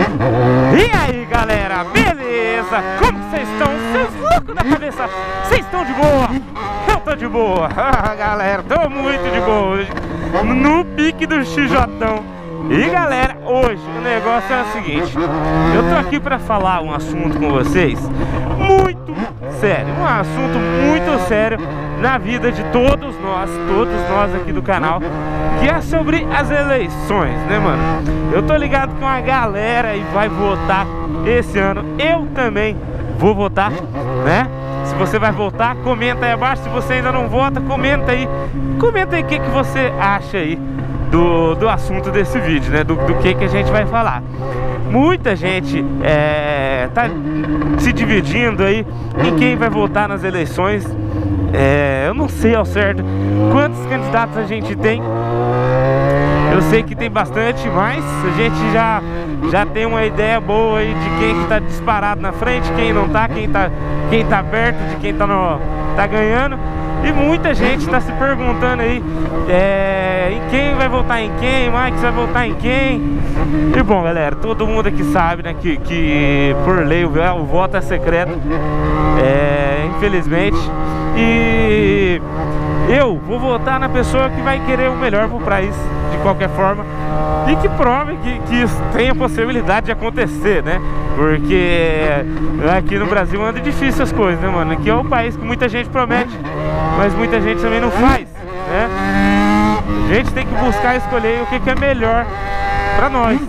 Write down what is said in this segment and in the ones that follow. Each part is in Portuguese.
E aí galera, beleza? Como vocês estão? Vocês loucos da cabeça? Vocês estão de boa? Eu tô de boa. Ah, galera, tô muito de boa hoje, no pique do XJão. E galera, hoje o negócio é o seguinte: eu tô aqui pra falar um assunto com vocês muito sério, um assunto muito sério na vida de todos nós aqui do canal, que é sobre as eleições, né, mano? Eu tô ligado que uma galera aí vai votar esse ano. Eu também vou votar, né? Se você vai votar, comenta aí abaixo. Se você ainda não vota, comenta aí o que você acha aí do assunto desse vídeo, né? Do que a gente vai falar. Muita gente tá se dividindo aí em quem vai votar nas eleições. Eu não sei ao certo quantos candidatos a gente tem. Eu sei que tem bastante, mas a gente já tem uma ideia boa aí de quem que tá disparado na frente, quem não tá, quem tá perto de quem tá ganhando. E muita gente está se perguntando aí em quem vai votar em quem, Mike vai votar em quem. E bom, galera, todo mundo aqui sabe, né, que por lei o voto é secreto, infelizmente. E eu vou votar na pessoa que vai querer o melhor pro país, de qualquer forma, e que prove que isso tem a possibilidade de acontecer, né? Porque aqui no Brasil anda difícil as coisas, né, mano? Aqui é um país que muita gente promete, mas muita gente também não faz, né? A gente tem que buscar escolher o que é melhor pra nós.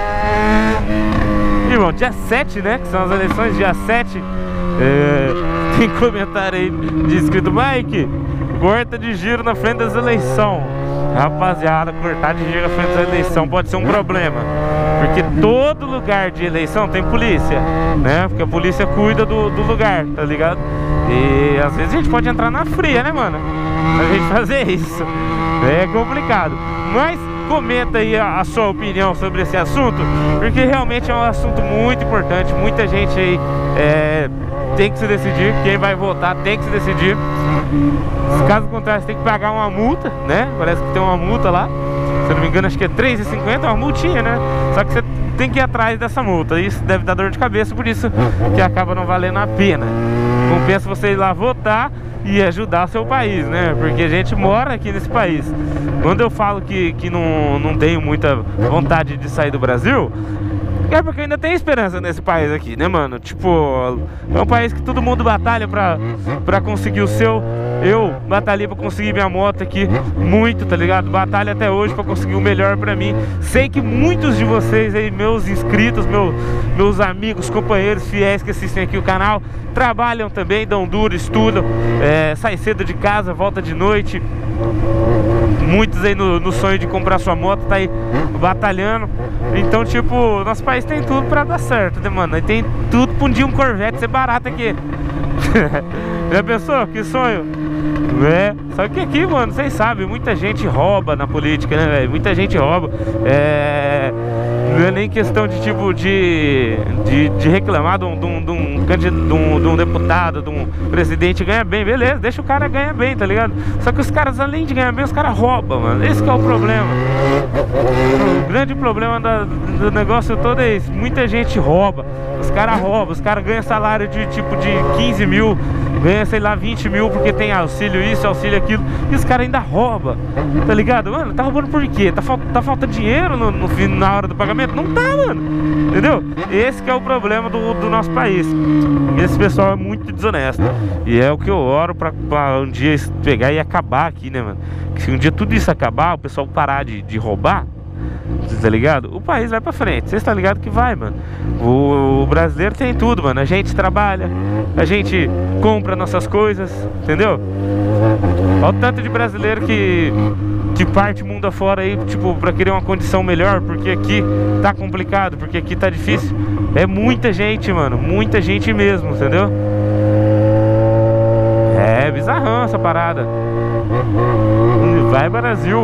E bom, dia 7, né, que são as eleições, dia 7, tem comentário aí de escrito: Mike, corta de giro na frente das eleições. Rapaziada, cortar de giro na frente das eleições pode ser um problema, porque todo lugar de eleição tem polícia, né? Porque a polícia cuida do lugar, tá ligado? E às vezes a gente pode entrar na fria, né, mano? A gente fazer isso é complicado. Mas comenta aí a sua opinião sobre esse assunto, porque realmente é um assunto muito importante. Muita gente aí tem que se decidir, quem vai votar tem que se decidir. Caso contrário, você tem que pagar uma multa, né? Parece que tem uma multa lá, se eu não me engano, acho que é R$3,50, uma multinha, né? Só que você tem que ir atrás dessa multa. Isso deve dar dor de cabeça, por isso que acaba não valendo a pena. Compensa você ir lá votar e ajudar o seu país, né? Porque a gente mora aqui nesse país. Quando eu falo que não tenho muita vontade de sair do Brasil, é porque ainda tem esperança nesse país aqui, né, mano? Tipo, é um país que todo mundo batalha pra conseguir o seu. Eu batalhei pra conseguir minha moto aqui muito, tá ligado? Batalho até hoje pra conseguir o melhor pra mim. Sei que muitos de vocês aí, meus inscritos, meus amigos, companheiros fiéis que assistem aqui o canal, trabalham também, dão duro, estudam, saem cedo de casa, volta de noite. Muitos aí no sonho de comprar sua moto, tá aí batalhando. Então, tipo, nosso país tem tudo pra dar certo, né, mano? Tem tudo pra um dia um Corvette ser barato aqui. Já pensou? Que sonho? Só que aqui, mano, vocês sabem, muita gente rouba na política, né, velho? Muita gente rouba. Não é nem questão de tipo de reclamar de um deputado, de um presidente ganha bem, beleza, deixa o cara ganhar bem, tá ligado? Só que os caras, além de ganhar bem, os caras roubam, mano. Esse que é o problema. O grande problema do negócio todo é esse: muita gente rouba. Os caras roubam, os caras ganham salário de tipo de 15 mil, ganha, sei lá, 20 mil porque tem auxílio isso, auxílio aquilo, e os caras ainda roubam, tá ligado? Mano, tá roubando por quê? Tá faltando dinheiro na hora do pagamento? Não tá, mano, entendeu? Esse que é o problema do nosso país. Esse pessoal é muito desonesto, e é o que eu oro pra um dia pegar e acabar aqui, né, mano? Que se um dia tudo isso acabar, o pessoal parar de roubar, tá ligado? O país vai pra frente. Vocês tá ligado que vai, mano. O brasileiro tem tudo, mano. A gente trabalha, a gente compra nossas coisas, entendeu? Olha o tanto de brasileiro que parte mundo afora aí, tipo, pra querer uma condição melhor, porque aqui tá complicado, porque aqui tá difícil. É muita gente, mano, muita gente mesmo, entendeu? É bizarrão essa parada. Vai, Brasil.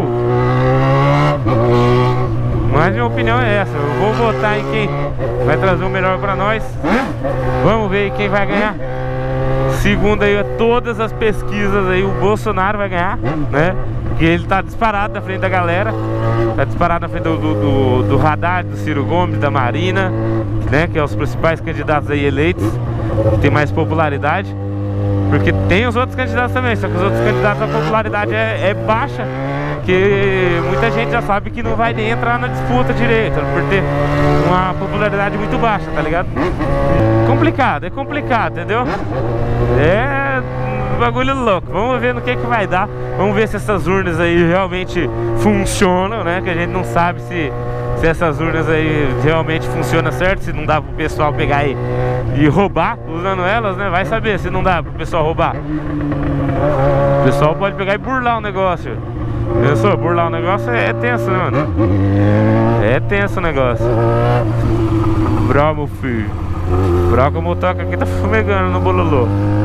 Mas minha opinião é essa: eu vou votar em quem vai trazer o melhor pra nós. Vamos ver quem vai ganhar. Segundo aí todas as pesquisas aí, o Bolsonaro vai ganhar, né? Porque ele tá disparado na frente da galera. Tá disparado na frente do Haddad, do Ciro Gomes, da Marina, né? Que é os principais candidatos aí eleitos, que tem mais popularidade. Porque tem os outros candidatos também, só que os outros candidatos a popularidade é baixa. Que muita gente já sabe que não vai nem entrar na disputa direito, por ter uma popularidade muito baixa, tá ligado? É complicado, entendeu? É um bagulho louco. Vamos ver no que vai dar. Vamos ver se essas urnas aí realmente funcionam, né? Que a gente não sabe se essas urnas aí realmente funcionam certo, se não dá pro pessoal pegar e roubar usando elas, né? Vai saber se não dá pro pessoal roubar. O pessoal pode pegar e burlar o negócio. Pensou? Burlar o negócio é tenso, né, mano? É tenso o negócio. Bro, meu filho. Bro, que o motoca aqui tá fumegando no bololô.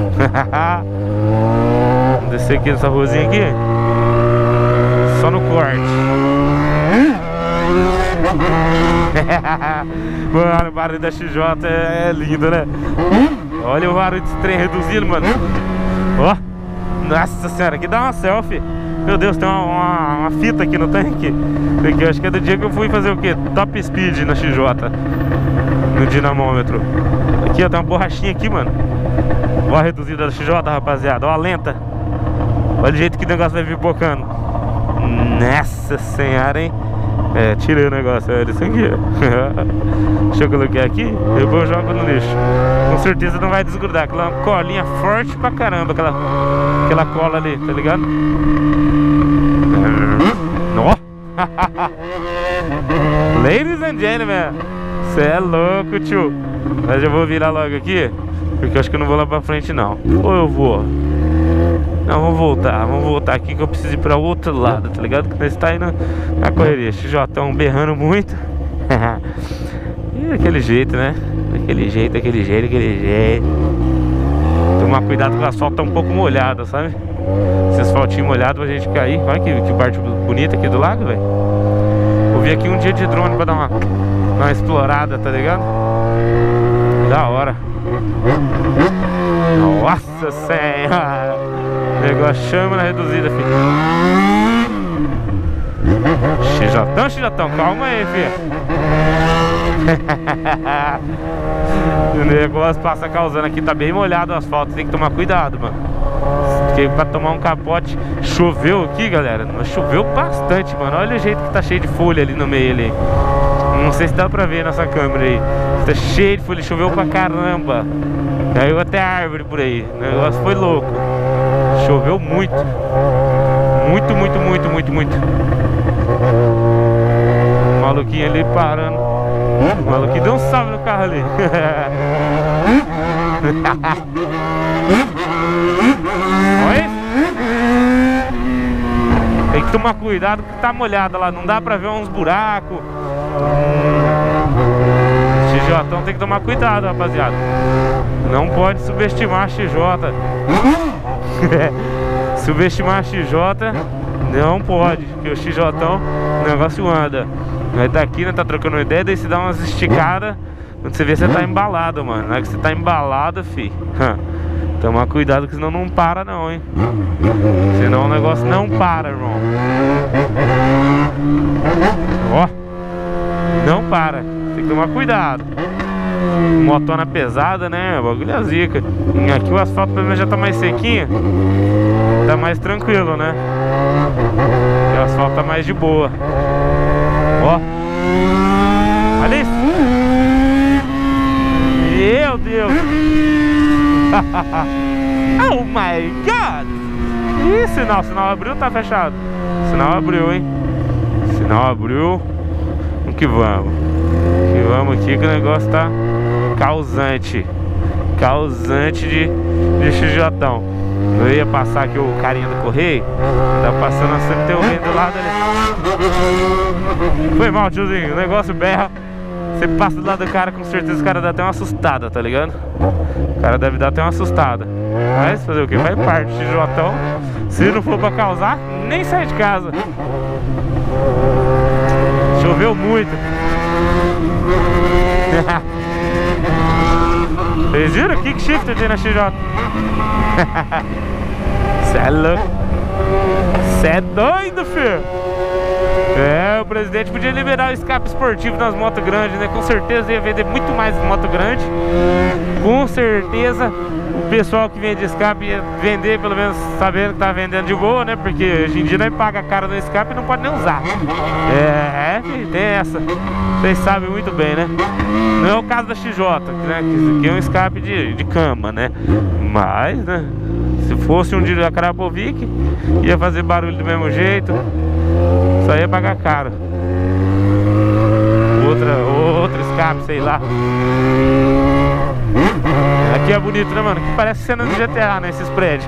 Vamos descer aqui nessa ruazinha aqui. Só no corte. Mano, o barulho da XJ é lindo, né? Olha o barulho desse trem reduzindo, mano. Ó, nossa senhora, aqui dá uma selfie. Meu Deus, tem uma fita aqui no tanque. Porque eu acho que é do dia que eu fui fazer o quê? Top speed na XJ, no dinamômetro. Aqui, ó, tem uma borrachinha aqui, mano. Ó a reduzida da XJ, rapaziada. Ó a lenta. Olha o jeito que o negócio vai pipocando. Nossa senhora, hein? É, tirei o negócio, olha isso aqui. Deixa eu colocar aqui, depois eu jogo no lixo. Com certeza não vai desgrudar. Aquela colinha forte pra caramba, aquela cola ali, tá ligado? Ó. Ladies and gentlemen, cê é louco, tio. Mas eu vou virar logo aqui, porque eu acho que eu não vou lá pra frente não. Ou eu vou? Não, vamos voltar aqui que eu preciso ir pra outro lado, tá ligado? Que nós tá indo na correria. XJ berrando muito. E daquele jeito, né? Daquele jeito. Tomar cuidado que o asfalto tá um pouco molhado, sabe? Esse asfaltinho molhado pra gente cair. Olha que parte bonita aqui do lago, velho. Vou vir aqui um dia de drone pra dar uma explorada, tá ligado? Da hora. Nossa senhora. O negócio chama na reduzida, filho. XJ, calma aí, filho. O negócio passa causando aqui, tá bem molhado o asfalto, tem que tomar cuidado, mano. Porque pra tomar um capote, choveu aqui, galera. Mas choveu bastante, mano. Olha o jeito que tá cheio de folha ali no meio ali. Não sei se dá pra ver nessa câmera aí. Tá cheio de folha, choveu pra caramba. Caiu até árvore por aí. O negócio foi louco. Choveu muito. Muito. O maluquinho ali parando. O maluquinho deu um salve no carro ali. Olha isso. Tem que tomar cuidado que tá molhada lá. Não dá pra ver uns buracos. XJ tem que tomar cuidado, rapaziada. Não pode subestimar a XJ. Subestimar a XJ não pode, porque o XJ o negócio anda. Aí daqui, né, tá trocando uma ideia, daí você dá umas esticadas. Quando você vê, você tá embalado, mano. Na hora que você tá embalado, fi, toma cuidado que senão não para não, hein. Senão o negócio não para, irmão. Ó, não para. Tem que tomar cuidado. Motona pesada, né? O bagulho é zica. Aqui o asfalto pelo menos já tá mais sequinho. Tá mais tranquilo, né? E o asfalto tá mais de boa. Ó, olha isso. Meu Deus. Oh my God. Ih, sinal abriu ou tá fechado? Sinal abriu, hein? Sinal abriu. Vamos que vamos. Vamos aqui que o negócio tá causante de XJ. Eu ia passar aqui o carinha do correio. Tá passando a CTU do lado ali. Foi mal, tiozinho, o negócio berra. Você passa do lado do cara, com certeza o cara dá até uma assustada, tá ligado? O cara deve dar até uma assustada. Mas fazer o que? Vai parte, XJ. Se não for pra causar, nem sai de casa. Choveu muito. Vocês viram? Kick shifter tem na XJ. Cê é louco. Cê é doido, filho. É, o presidente podia liberar o escape esportivo nas motos grandes, né? Com certeza ia vender muito mais moto grande. Com certeza o pessoal que vende escape ia vender, pelo menos sabendo que tá vendendo de boa, né? Porque hoje em dia nós paga caro no escape e não pode nem usar. Tem essa. Vocês sabem muito bem, né? Não é o caso da XJ, né? Que aqui é um escape de cama, né? Mas, né? Se fosse um de Krapovic, ia fazer barulho do mesmo jeito. Só ia pagar caro. Outro escape, sei lá. Aqui é bonito, né, mano? Que parece cena do GTA, né? Esses prédios.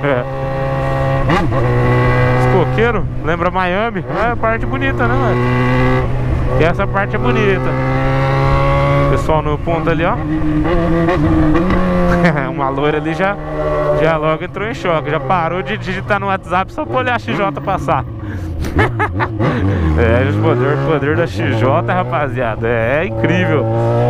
Os coqueiros, lembra Miami? É parte bonita, né, mano? E essa parte é bonita. O pessoal no ponto ali, ó. Uma loira ali já logo entrou em choque. Já parou de digitar no WhatsApp só pra olhar a XJ passar. O poder da XJ, rapaziada, é incrível.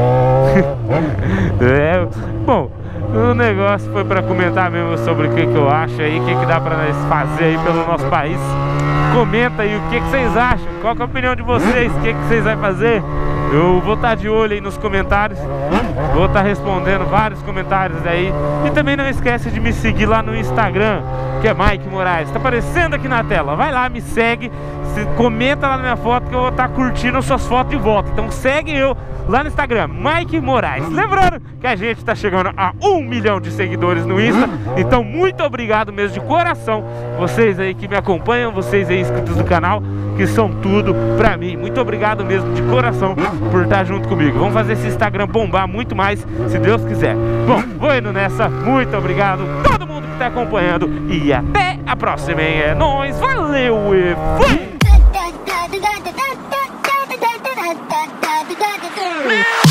Bom, o negócio foi pra comentar mesmo sobre o que eu acho aí, o que dá pra nós fazer aí pelo nosso país. Comenta aí o que vocês acham, qual que é a opinião de vocês, o que vocês vão fazer. Eu vou estar de olho aí nos comentários. Vou estar respondendo vários comentários aí. E também não esquece de me seguir lá no Instagram, que é Mike Moraes. Tá aparecendo aqui na tela. Vai lá, me segue. Comenta lá na minha foto que eu vou estar curtindo suas fotos de volta. Então segue eu lá no Instagram, Mike Moraes. Lembrando que a gente tá chegando a 1 milhão de seguidores no Insta. Então muito obrigado mesmo de coração. Vocês aí que me acompanham, vocês aí inscritos do canal, que são tudo pra mim. Muito obrigado mesmo de coração por estar junto comigo. Vamos fazer esse Instagram bombar muito mais, se Deus quiser. Bom, vou indo nessa. Muito obrigado todo mundo que tá acompanhando. E até a próxima, hein? É nóis, valeu e fui!